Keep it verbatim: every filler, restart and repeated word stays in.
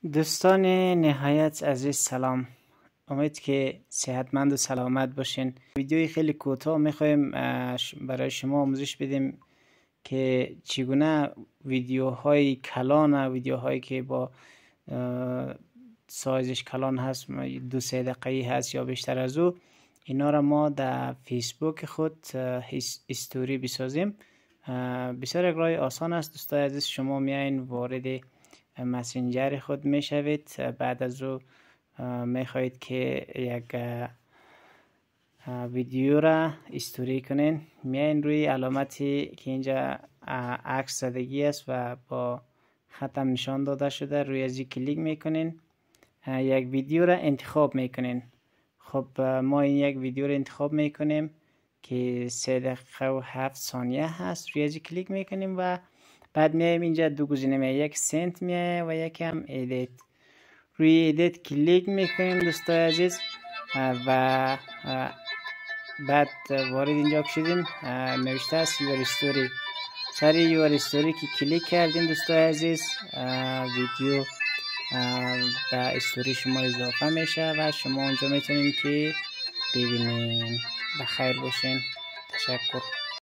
دوستان نهایت عزیز سلام، امید که صحتمند و سلامت باشین. ویدیوی خیلی کوتاه میخوایم برای شما آموزش بدیم که چگونه ویدیوهای کلان، ویدیوهایی که با سایزش کلان هست، دو سه دقیقی هست یا بیشتر از او، اینا را ما در فیسبوک خود استوری بسازیم. بسیار یک راه آسان است دوستان عزیز. شما میاین وارد مسنجر خود میشوید، بعد از او میخواهید که یک ویدیو را استوری کنین، میاین روی علامتی که اینجا عکس زدگی است و با ختم نشان داده شده، روی ازی کلیک میکنین، یک ویدیو را انتخاب میکنین. خب ما این یک ویدیو را انتخاب میکنیم که سه دقیقه و هفت ثانیه هست، روی ازی کلیک میکنیم و بعد میایم اینجا دو گزینه میاد، یک سنت میاد و یک هم ادیت. روی ادیت کلیک میکنیم دوستان عزیز و بعد وارد اینجا که شدیم نوشته است یور استوری. سر یور استوری که کلیک کردیم دوستان عزیز، ویدیو به استوری شما اضافه میشه و شما اونجا میتونین که ببینین. بخیر باشین. تشکر.